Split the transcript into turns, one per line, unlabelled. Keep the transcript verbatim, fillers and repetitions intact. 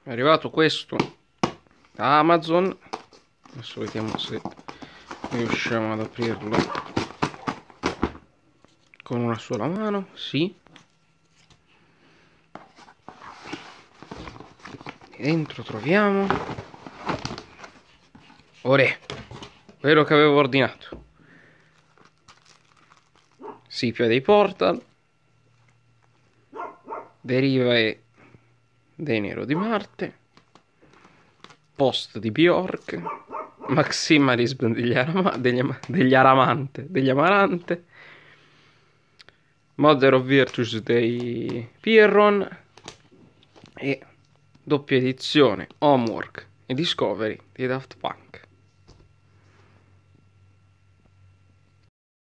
è arrivato questo da Amazon. Adesso vediamo se riusciamo ad aprirlo con una sola mano. Sì. E dentro troviamo Ore, quello che avevo ordinato. Sipia dei Portal, derive dei Nero di Marte, Post di Bjork, Maximalism degli, Arama degli, Am degli Aramante, degli Amarante, Mother of Virtues dei Pirron e doppia edizione Homework e Discovery di Daft Punk.